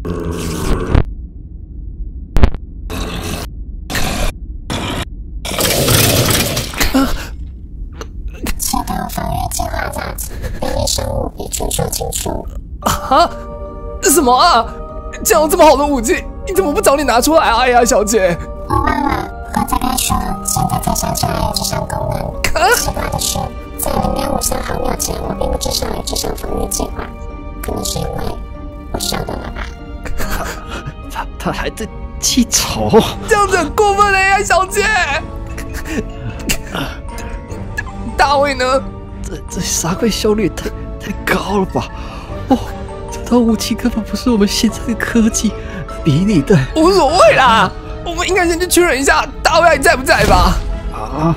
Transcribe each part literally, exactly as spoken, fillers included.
启动防御计划架机，被异生物已全数清除。 啊？什么啊？这样这么好的武器，你怎么不早点拿出来啊？哎呀，小姐。 我忘了，我再该说，现在才想起来有这项功能。奇怪的是，在零点五三毫秒前，我并不知晓有这项防御计划，可能是因为我上当了吧？ 他他还在记仇， 这样子很过分了呀，小姐。大卫呢？ 这这杀怪效率也太太高了吧？哦，这套武器根本不是我们现在的科技比拟的。 无所谓啦，我们应该先去确认一下大卫还在不在吧？ 啊？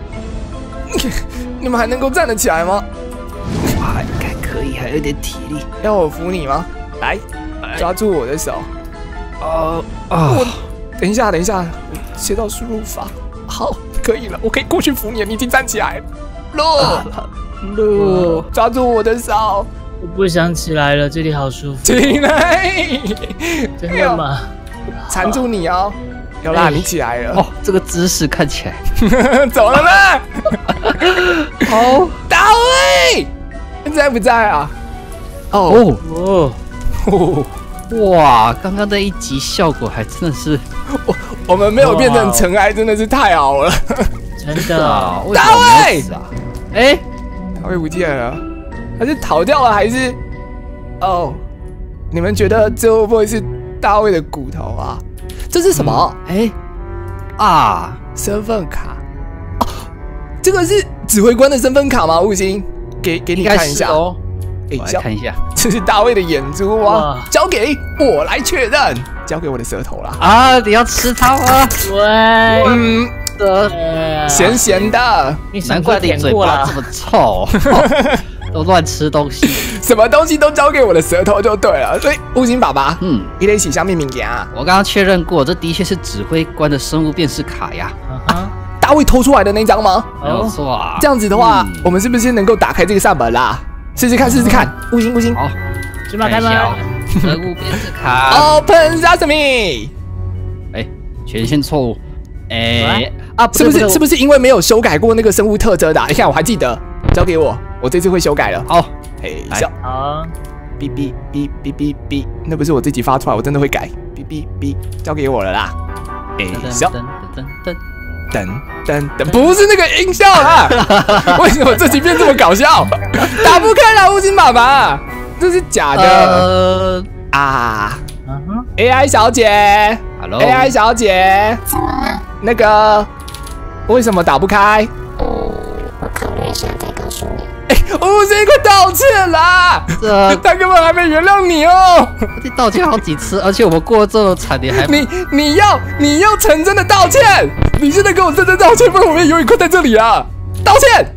你们还能够站得起来吗？ 还还可以，还有点体力。 要我扶你吗？来，抓住我的手。 啊啊！ 我等一下，等一下，切到输入法。好，可以了，我可以过去扶你了。你已经站起来了。路， 路， 抓住我的手。 我不想起来了，这里好舒服。 起来！ 真的吗？ 缠住你哦。有啦，你起来了。 哦，这个姿势看起来走了吗？ 好， 大卫，在不在啊？ 哦哦哦， 哇，刚刚那一集效果还真的是， 我我们没有变成尘埃，真的是太好了。 真的啊， 大卫啊，哎， 大卫不见了，他是逃掉了还是？哦，你们觉得这会不会是大卫的骨头啊？这是什么？ 哎、嗯、啊， 身份卡。哦，这个是指挥官的身份卡吗？悟星，给给你看一下哦。 哎， 我来看一下， 这是大卫的眼珠啊，交给我来确认。交给我的舌头啦。 啊，你要吃它吗？ 喂， 嗯， 呃， 咸咸的。 难怪你嘴巴这么臭。都乱吃东西， 什么东西都交给我的舌头就对了。所以悟星爸爸， 嗯， 你得洗下面物件啊。 我刚刚确认过，这的确是指挥官的生物辨识卡呀。 啊，大卫偷出来的那张吗？ 没有错啊。 这样子的话，嗯、我们是不是能够打开这个扇门啦？试试看，试试看。悟星，悟星， 好， 芝麻开门。 生物辨识卡 ，Open Sesame。 哎，权限错误。哎啊， 是不是是不是因为没有修改过那个生物特征的？你看，我还记得，交给我。我这次会修改了。 好， 嘿，笑。 好， 哔哔哔哔哔哔，那不是我自己发出来，我真的会改。哔哔哔，交给我了啦。嘿，笑。噔噔噔噔，不是那个音效啦。为什么这集变这么搞笑？打不开啦，悟星爸爸，这是假的。 呃啊 ，A I 小姐 ，Hello，A I 小姐， 怎么了？ 那个为什么打不开？ 嗯，我考虑一下再告诉你。 哎，悟星，快道歉啦！ 这他根本还没原谅你哦。 你道歉好几次，而且我们过得这么惨，你还你你要你要诚真的道歉！你现在跟我真正道歉，不然我们永远困在这里啊！道歉！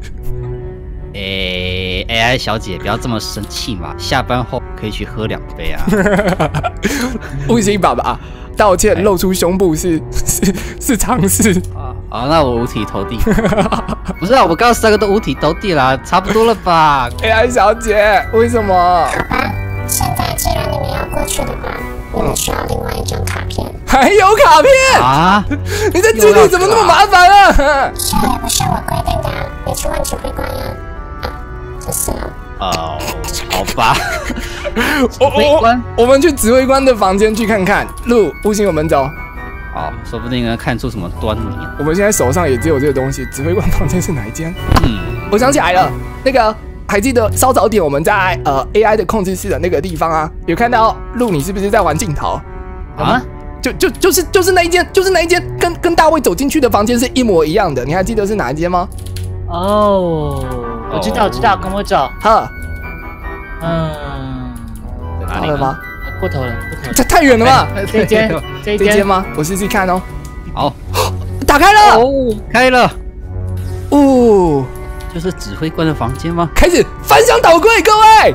诶 ，A I 小姐，不要这么生气嘛，下班后可以去喝两杯啊。 悟星爸爸，道歉露出胸部是是是常事啊。好，那我五体投地。不是啊，我们刚刚三个都五体投地啦，差不多了吧 ？A I 小姐，为什么？ 好吧，现在既然你们要过去的话，你们需要另外一张卡片。 还有卡片啊？ 你在这里怎么那么麻烦啊？ 这也不是我规定的，你去问指挥官呀。啊，这是哦。 哦，好吧。 指挥官，我们去指挥官的房间去看看。路，悟星，我们走。 好，说不定能看出什么端倪。 我们现在手上也只有这个东西。指挥官房间是哪一间？ 嗯， 我想起来了，那个还记得稍早点我们在呃 A I 的控制室的那个地方啊，有看到路，你是不是在玩镜头啊？ 就就就是就是那一间，就是那一间，跟跟大卫走进去的房间是一模一样的。你还记得是哪一间吗？ 哦，我知道，我知道，跟我走。 哈， 嗯， 到了吗？ 过头了，过头了。 这太远了吧？ 这间，这间吗？我试试看哦。 好， 打开了。 哦，开了。 哦， 就是指挥官的房间吗？ 开始翻箱倒柜，各位。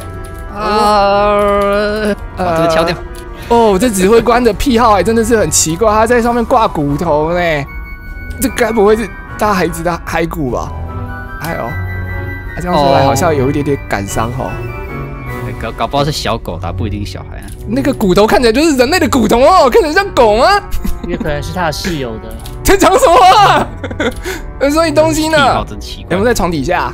啊，把这个敲掉。 哦，这指挥官的癖好还真的是很奇怪，他在上面挂骨头呢。这该不会是大孩子的骸骨吧？哎呦，他这样说来好像有一点点感伤哦。 搞搞不好是小狗的，不一定小孩啊。 那个骨头看起来就是人类的骨头哦，看起来像狗吗？ 也可能是他的室友的。 在讲什么啊？所以东西呢？ 真奇怪。 有没有在床底下？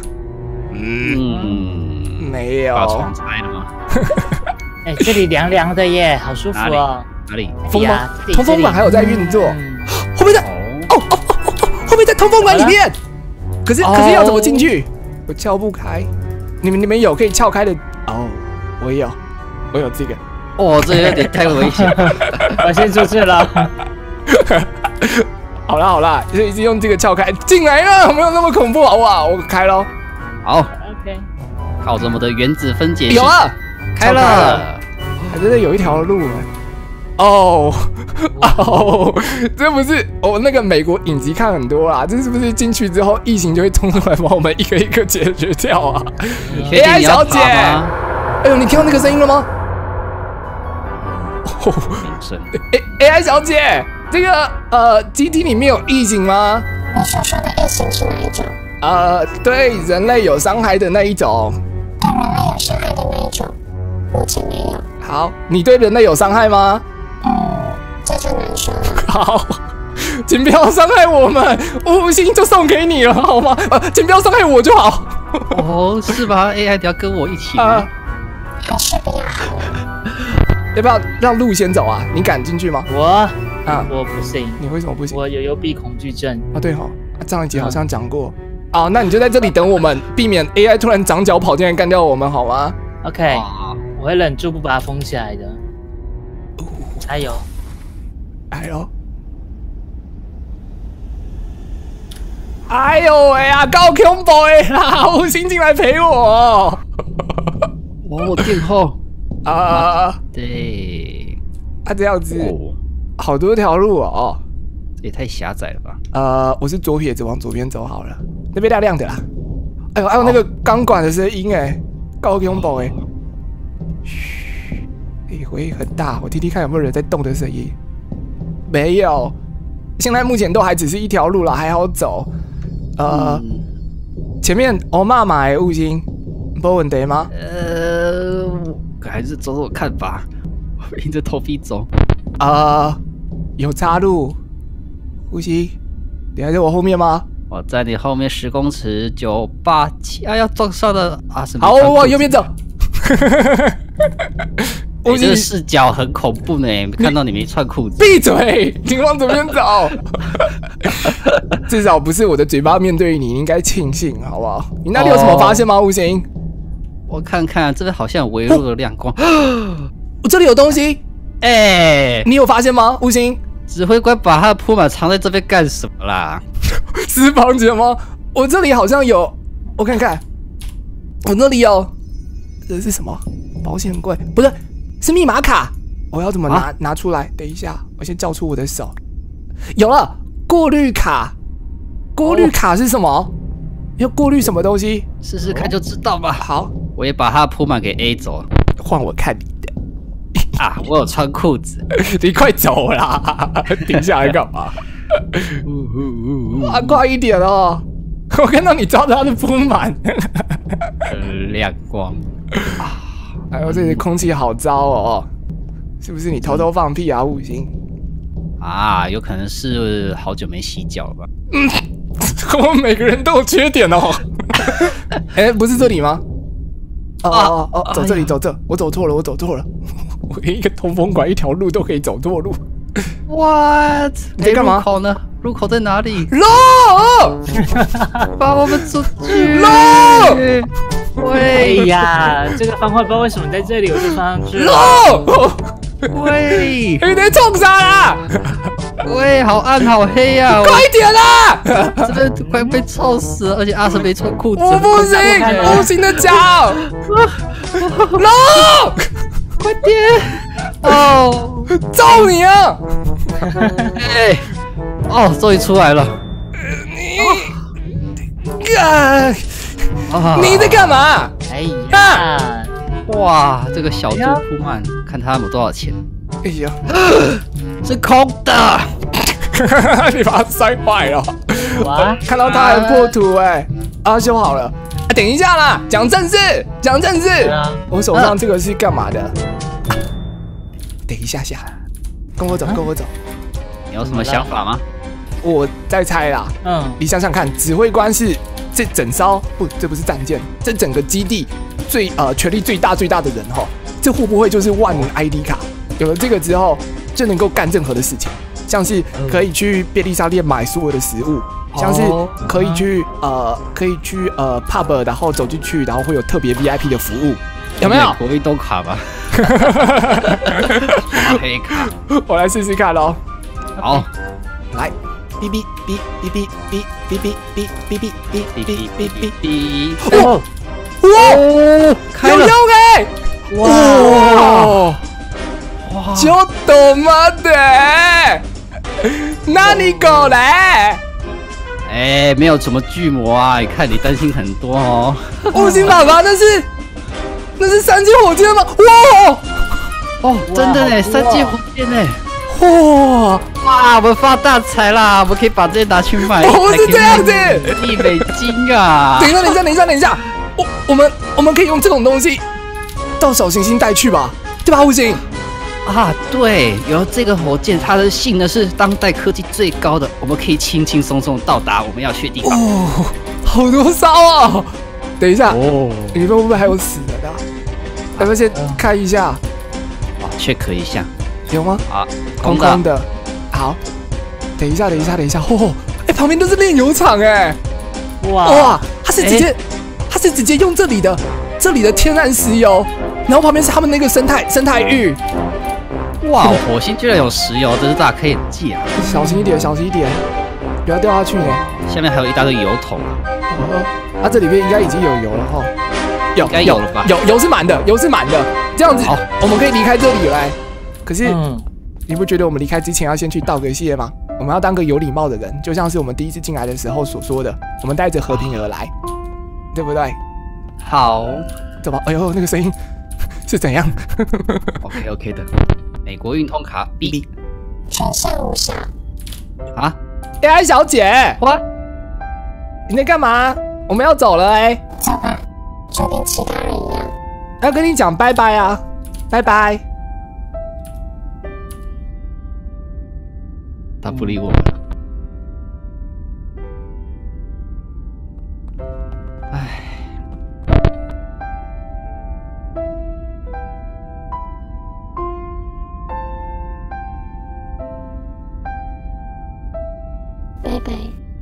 嗯， 没有。 把床拆了吗？ 哎，这里凉凉的耶，好舒服哦。 哪里？ 风吗？通风管还有在运作。后面在哦哦哦哦，后面在通风管里面。可是可是要怎么进去？我撬不开。你们你们有可以撬开的哦？我有，我有这个。 哦，这有点太危险。 我先出去了。 好啦好啦，就一直用这个撬开进来了，没有那么恐怖，好不好？我开咯。 好 ，OK。 靠着我们的原子分解器。 有啊， 开了。 还真的有一条路哎。哦哦，这不是我那个美国影集看很多啦，这是不是进去之后异形就会冲出来把我们一个一个解决掉啊 ？A I 小姐， 哎呦，你听到那个声音了吗？ 哦，声 A I 小姐，这个呃基地里面有异形吗？ 你所说的异形是哪一种？ 呃，对人类有伤害的那一种。 对人类有伤害的那一种，目前没有。 好，你对人类有伤害吗？ 嗯，这就难说了。 好，请不要伤害我们，五星就送给你了，好吗？呃，请不要伤害我就好。 哦，是吧 ？A I 你要跟我一起吗？ 啊、 还是比较好。 要不要让鹿先走啊？你敢进去吗？ 我啊， 我不行。 你为什么不行？ 我有幽闭恐惧症。 啊，对哈、哦，上一集好像讲过。啊、嗯，那你就在这里等我们，避免 A I 突然长脚跑进来干掉我们，好吗 ？OK，我会忍住不把它封起来的。加油！ 来喽！哎呦喂啊，够恐怖的啦！五星进来陪我。 哦，电后啊， 对， 啊这样子， 哦、 好多条路哦。 这也太狭窄了吧？ 呃，我是左撇子，往左边走好了。那边亮亮的啦。哎呦，还有那个钢管的声音哎，够恐怖哎。嘘，哎，回音很大，我听听看有没有人在动的声音。没有，现在目前都还只是一条路啦，还好走。呃，嗯、前面欧妈妈的五星，没问题吗？ 呃，还是走走看吧，我硬着头皮走。 啊、呃，有岔路，五星，你还在我后面吗？ 我在你后面十公尺，九八七啊，要撞上了啊！ 好，我往右边走。 我这个视角很恐怖呢，看到你没穿裤子。 闭嘴！你往左边走。至少不是我的嘴巴面对你，你应该庆幸，好不好？你那里有什么发现吗？五星？ 我看看，这边好像有微弱的亮光。 我这里有东西。 哎、欸， 你有发现吗？五星？ 指挥官把他的铺满藏在这边干什么啦？ 私房钱吗？我这里好像有，我看看，我那里有，这是什么？保险柜？不是，是密码卡。我要怎么拿、啊、拿出来？等一下，我先叫出我的手。有了，过滤卡。过滤卡是什么？哦、要过滤什么东西？ 试试看就知道吧。 好， 我也把他的铺满给 A 走了。 换我看你的。 啊，我有穿裤子。 你快走啦！停下来干嘛？啊，快一点哦！我看到你照着他的铺满， 亮光。 哎呦，这里空气好糟哦！是不是你偷偷放屁啊？五星啊，有可能是好久没洗脚了吧？ 嗯，我们每个人都有缺点哦。哎、欸，不是这里吗？哦哦哦，走这里，走这，我走错了，我走错了。我连一个通风管一条路都可以走错路。 What？ 你在干嘛？ 入口呢？入口在哪里 ？No！ 把我们出去 ！No！ 喂呀，这个方块不知道为什么在这里，我就放上去了。 No！ 喂， 你在冲啥啦？ 喂，好暗好黑呀、啊！ 快点啦！ 这边快被臭死了，而且阿生没穿裤子。 我不行，不行的脚。No！ 快点！哦， 揍你啊！ 哎，哦，终于出来了。 你，啊！你在干嘛？ 哎呀！ 哇，这个小猪铺满，看他有多少钱？ 哎呀， 是空的。 你把它摔坏了。 哇！ 看到它还破土哎，啊，修好了。 等一下啦，讲正事，讲正事。 啊， 我手上这个是干嘛的？等一下下，跟我走，跟我走。 你有什么想法吗？ 我在猜啦。 嗯， 你想想看，指挥官是这整艘不，这不是战舰，这整个基地最呃权力最大最大的人哈，这会不会就是万能 I D 卡？有了这个之后，就能够干任何的事情，像是可以去便利商店买所有的食物。像是可以去呃，可以去呃 pub， 然后走进去，然后会有特别 V I P 的服务，有没有？ 国运都卡吧，黑卡， 我来试试看喽。 好， 来，哔哔哔哔哔哔哔哔哔哔哔哔哔哔哔哔，哦，哇， 开了， 有用哎！哇哇，ちょっと待って，何これ？ 哎，没有什么巨魔啊！你看你担心很多哦。 悟性爸爸，那是那是三阶火箭吗？哇！ 哦，真的呢，三阶火箭呢！ 哇哇，我们发大财啦！我们可以把这些拿去卖。 不是这样子， 一美金啊！ 等一下，等一下，等一下，等一下，我我们我们可以用这种东西到小行星带去吧？对吧，悟性？ 啊，对，有这个火箭，它的性能是当代科技最高的，我们可以轻轻松松到达我们要去的地方。 哦，好多烧啊！等一下， 哦， 里面会不会还有死人啊？要不要先看一下？ 好 ，check 一下， 有吗？ 好， 空空的。好，等一下，等一下，等一下。哦，哎，旁边都是炼油厂哎！ 哇哇，它是直接，它是直接用这里的这里的天然石油，然后旁边是他们那个生态生态浴。 哇，火星居然有石油，真是大开眼界啊！ 小心一点，小心一点，不要掉下去呢。 下面还有一大堆油桶啊！ 它、啊、这里面应该已经有油了哈，有， 应该有了吧？ 有油是满的，油是满的，这样子我们可以离开这里来。可是、嗯、你不觉得我们离开之前要先去道个谢吗？我们要当个有礼貌的人，就像是我们第一次进来的时候所说的，我们带着和平而来，对不对？ 好， 怎么？哎呦，那个声音是怎样 ？OK OK 的。美国运通卡 B， 全校无效啊 ！A I 小姐， 哇， 你在干嘛？我们要走了哎、欸， 走吧，就跟其他人一样。 要跟你讲拜拜啊，拜拜。 他不理我们了。唉。 拜拜。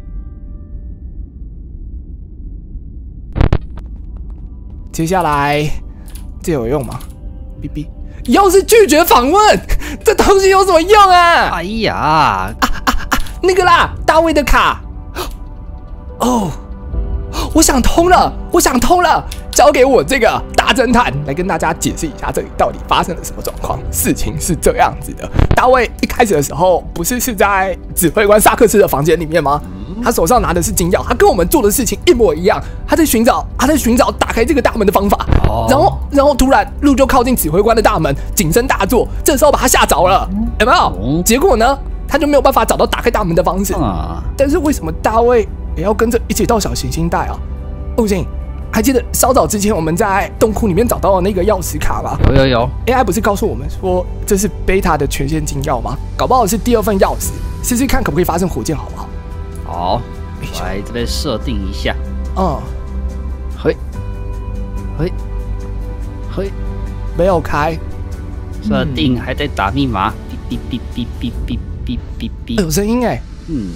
接下来，这有用吗 ？B B， 又是拒绝访问，这东西有什么用啊？ 哎呀， 啊啊啊！那个啦，大卫的卡。哦，我想通了，我想通了，交给我这个大侦探来跟大家解释一下，这里到底发生了什么状况。事情是这样子的，大卫一开始的时候不是是在指挥官萨克斯的房间里面吗？他手上拿的是金钥，他跟我们做的事情一模一样。他在寻找，他在寻找打开这个大门的方法。哦、然后，然后突然路就靠近指挥官的大门，景声大作。这时候把他吓着了，有没有？哦、结果呢，他就没有办法找到打开大门的方式。啊、但是为什么大卫也要跟着一起到小行星带啊？不行，还记得稍早之前我们在洞窟里面找到的那个钥匙卡吗？ 有有有 ，A I 不是告诉我们说这是贝塔的权限金钥吗？搞不好是第二份钥匙，试试看可不可以发生火箭，好不好？ 好，我来这边设定一下。 嗯， 嘿，嘿，嘿， 没有开。 设定还在打密码，哔哔哔哔哔哔哔哔。 有声音哎。 嗯。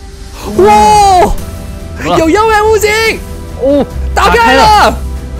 哇，有妖人物镜。哦，打开了。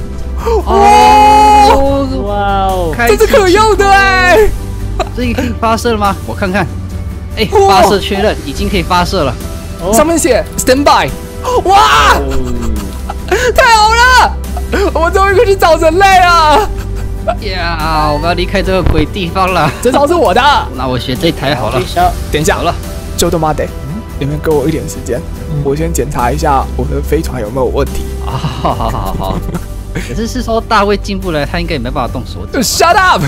哦， 哇哦， 这是可用的哎。 这个可以发射了吗？我看看。哎，发射确认，已经可以发射了。 上面写 stand by， 哇，太好了！我们终于可以去找人类了。 呀，我们要离开这个鬼地方了。 这招是我的， 那我选这台好了。 等一下，好了，就他妈的，你们给我一点时间，我先检查一下我的飞船有没有问题。 啊，好好好好。可是是说大卫进不来，他应该也没办法动手脚。 Shut up！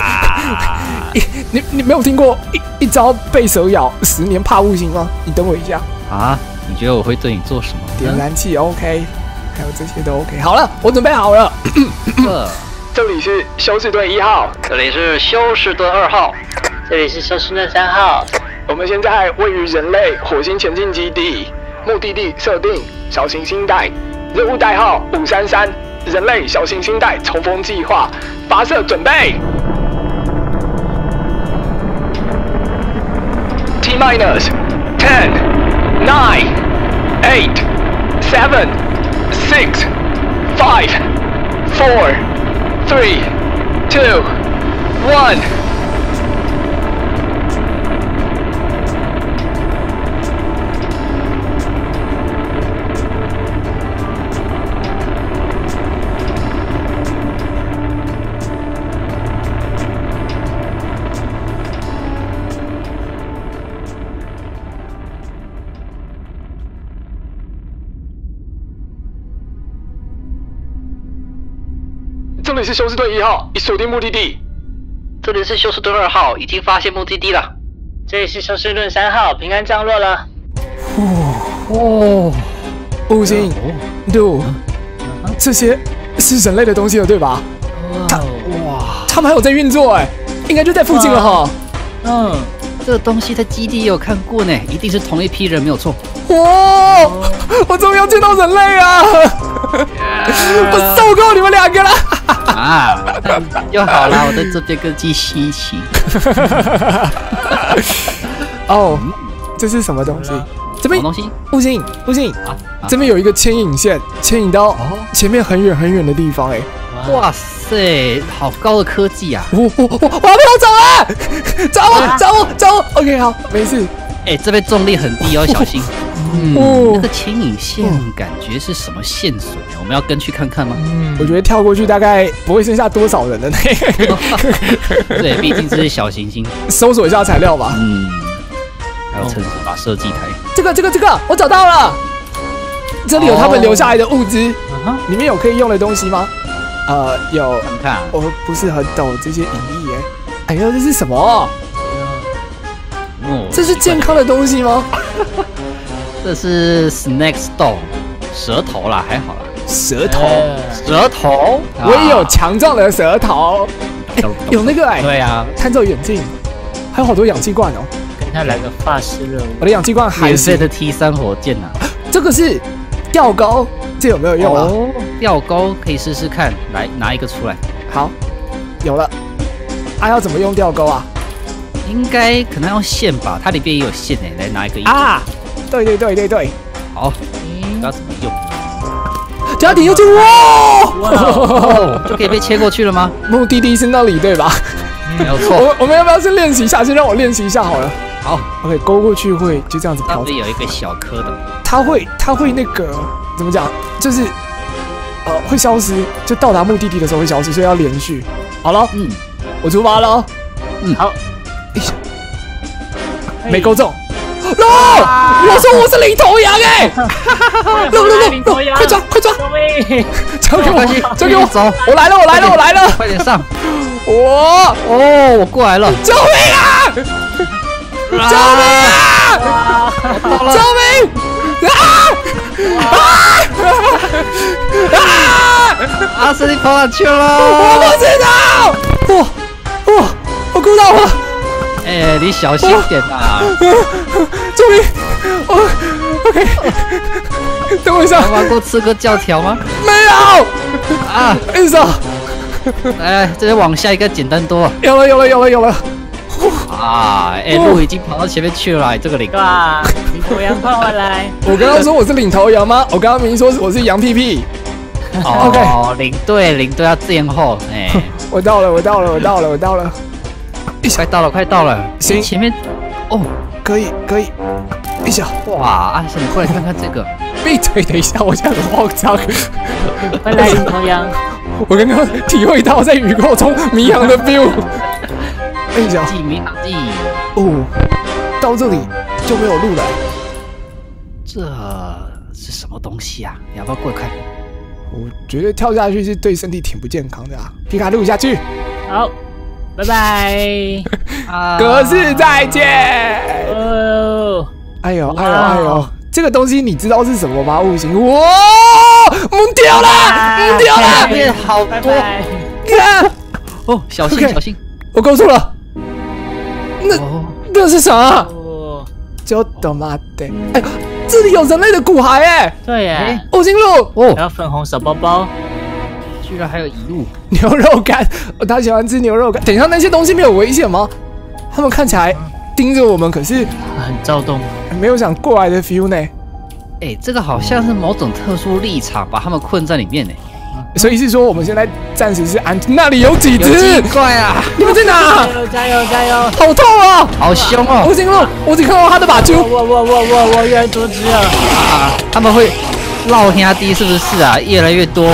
你你没有听过一一招被蛇咬，十年怕悟性吗？你等我一下。 啊？你觉得我会对你做什么？ 点燃器 ，OK。 还有这些都 OK。好了，我准备好了。这里是休斯顿一号， 这里是休斯顿二号， 这里是休斯顿三号。 我们现在位于人类火星前进基地，目的地设定小行星带，任务代号五三三，人类小行星带冲锋计划，发射准备。T minus ten, nine, eight, seven, six, five, four, three, two, one。这里是休斯顿一号，已锁定目的地。 这里是休斯顿二号，已经发现目的地了。 这里是休斯顿三号，平安降落了。 哦，五星六，这些是人类的东西了，对吧？他哇，他们还有在运作哎，应该就在附近了哈。 嗯，这个东西在基地也有看过呢，一定是同一批人，没有错。 哇，我终于要见到人类啊！我受够你们两个了。 啊，就好了，我在这边跟鸡吸一起。 哦，这是什么东西？这边什么东西？ 不行不行，这边有一个牵引线，牵引到前面很远很远的地方哎。 哇塞，好高的科技啊！ 我我我我还没有走啊！找我找我找我 ！OK 好，没事。 哎，这边重力很低，要小心。嗯， 哦那个牵引线感觉是什么线索呢？我们要跟去看看吗？ 嗯，我觉得跳过去大概不会剩下多少人的呢。 对，毕竟这是小行星。 搜索一下材料吧。 嗯，还有城市法设计台。 这个这个这个，我找到了。这里有他们留下来的物资，里面有可以用的东西吗？呃，有。 看看， 我不是很懂这些隐喻耶。哎呦，这是什么？这是健康的东西吗？ 这是 Snake Stone， 舌头啦，还好啦。 舌头， 舌头， 我也有强壮的舌头。欸、有那个哎、欸， 对啊， 探照眼镜，还有好多氧气罐哦。 跟他来个法式热舞。 我的氧气罐还免费的 T 三火箭啊。 这个是吊钩，这有没有用啊？ 哦，吊钩可以试试看，来拿一个出来。 好，有了。啊，要怎么用吊钩啊？ 应该可能要线吧，它里边也有线诶，来拿一个啊！对对对对对， 好，不知道怎么用。 家庭又进哇！ 哦，就可以被切过去了吗？ 目的地是那里对吧？ 没有错。 我我们要不要先练习一下？先让我练习一下好了。 好 ，OK， 勾过去会就这样子飘。 那边有一个小颗的， 它会它会那个怎么讲？就是呃会消失，就到达目的地的时候会消失，所以要连续。好了，嗯，我出发了。 嗯，好。 没勾中。no！ 我说我是领头羊哎！ no no no！ 快抓快抓！交给我，交给我！ 走， 我来了，我来了，我来了！ 快点上！ 我哦，我过来了！ 救命啊！救命啊！救命！啊啊啊！ 阿斯，你跑哪去了？ 我不知道！哇哇！我哭到了！ 哎，你小心点呐！ 救命！我 OK， 等我一下。 玩过刺客教条吗？ 没有啊！ 意思啊！ 来，这边往下一个简单多。 有了，有了，有了，有了！ 啊！哎，路已经跑到前面去了，这个领。 哇！领头羊跑回来。 我刚刚说我是领头羊吗？我刚刚明明说我是羊屁屁。 哦，领队，领队要垫后。哎， 我到了，我到了，我到了，我到了。 快到了，快到了！ 行， 前面哦， 可以，可以。一下， 哇！阿生，你过来看看这个。 闭嘴！等一下，我现在很慌张。 回来，领头羊。 我刚刚体会到在雨后中迷航的 feel。哎呀， 迷航记。 哦，到这里就没有路了。 这是什么东西啊？你要不要过来看？ 我觉得跳下去是对身体挺不健康的啊。皮卡路下去。 好。拜拜， 隔世再见。 哦， 哎呦哎呦哎呦， 这个东西你知道是什么吗？悟性，哇，蒙掉了，蒙掉下了， 面好多。 看， 哦，小心 OK 小心。 我告诉了，那哦， 那是啥？ 哦， 就他妈的，哎，这里有人类的骨骸哎， 对耶， 悟性路。 哦， 还有粉红小包包， 居然还有遗物。 牛肉干，他喜欢吃牛肉干。等一下，那些东西没有危险吗？他们看起来盯着我们，可是很躁动。 没有想过来的 feel 呢。 哎，这个好像是某种特殊立场，把他们困在里面呢。 所以是说，我们现在暂时是安。那里有几有只鸡？怪啊！ 你们在哪？ 加油加油加油！ 好痛啊！ 好凶哦！ 吴行路，我只看到他的把揪。 我我我我我越来越多只了。 啊，他们会绕兄弟是不是啊？越来越多。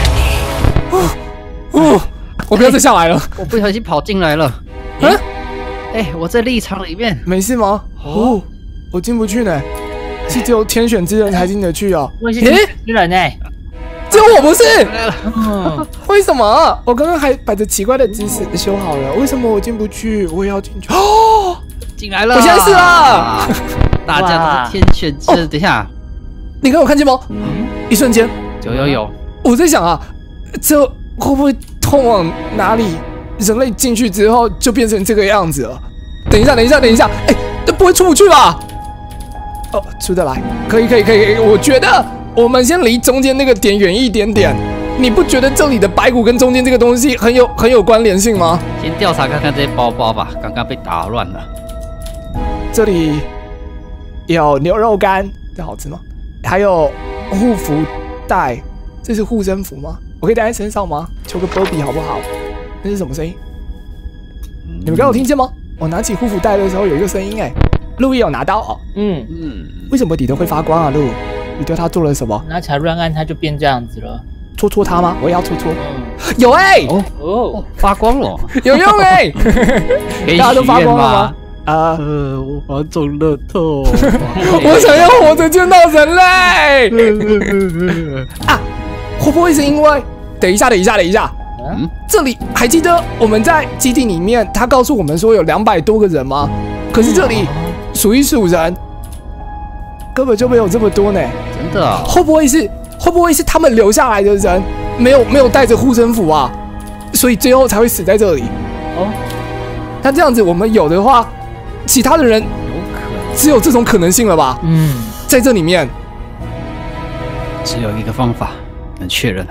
哦，我不要再下来了。 我不小心跑进来了。 嗯， 哎，我在立场里面。 没事吗？哦，我进不去呢，是只有天选之人才进得去哦。 我是诶， 人呢？ 只有我不是？ 嗯， 为什么？我刚刚还摆着奇怪的姿势修好了，为什么我进不去？我也要进去哦！ 进来了， 我现在是啦！ 大家都是天选之人。等一下， 你刚有看见吗？一瞬间， 有有有， 我在想啊，这会不会通往哪里？人类进去之后就变成这个样子了？等一下，等一下，等一下，哎，这不会出不去吧？哦，出得来，可以，可以，可以，可以。我觉得我们先离中间那个点远一点点。你不觉得这里的白骨跟中间这个东西很有很有关联性吗？ 先调查看看这些包包吧，刚刚被打乱了。 这里有牛肉干，这好吃吗？还有护肤带，这是护身符吗？我可以带在身上吗？求个波比好不好？那是什么声音？你们刚有听见吗？我拿起护肤带的时候有一个声音，哎，路易有拿到哦。 嗯， 嗯， 为什么底灯会发光啊？路，你对它做了什么？ 拿起来乱按，它就变这样子了。 戳戳它吗？我也要戳戳。 嗯， 有哎、 哦哦哦，，发光了， 有用哎、 可以大家都发许愿光了吗吗？？ 啊、 呃，我要中乐透。 我想要活着见到人类啊！会不会是因为？等一下，等一下，等一下， 嗯， 这里还记得我们在基地里面，他告诉我们说有两百多个人吗？可是这里数一数人，根本就没有这么多呢。 真的啊， 会不会是？会不会是他们留下来的人没有没有带着护身符啊？所以最后才会死在这里。 哦， 那这样子，我们有的话，其他的人有可能， 只有这种可能性了吧？ 嗯， 在这里面， 只有一个方法能确认了。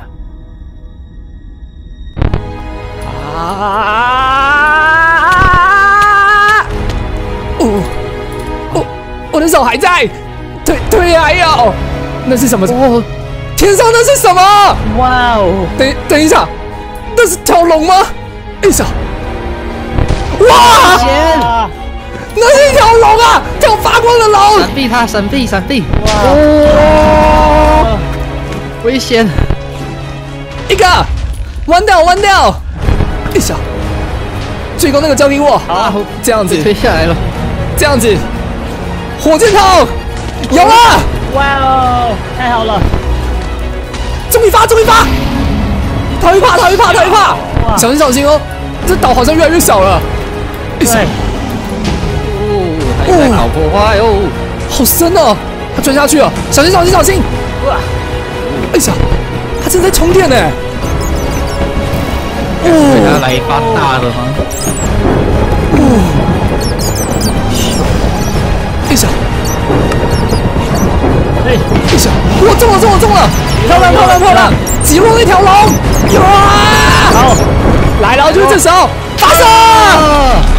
啊！哦，我我的手还在，腿腿还有，那是什么？哦，天上那是什么？ 哇哦， 等等一下，那是条龙吗？哎呀，哇， 先啊， 那是一条龙啊，条发光的龙！ 闪避他，闪避，闪避！ 哇， 哦，危险！ 一个，弯掉，弯掉！哎呀，最高那个交给我， 啊， 这样子被，推下来了。 这样子，火箭筒有了， 哇哦，太好了， 终于发，终于发！逃一怕，逃一怕，逃一怕！ 哇小心小心哦，这岛好像越来越小了。哎呀对， 哦，还在搞破坏哦！ 好深哦，它钻下去了，小心小心小心！ 哇， 哎呀，它正在充电呢。 给他哦， 来一发大的吗？ 哎呀， 哎， 哎呀，我中了中了中了！漂亮漂亮漂亮！击落那条龙！哇！ 好， 来了，就是这时候发射！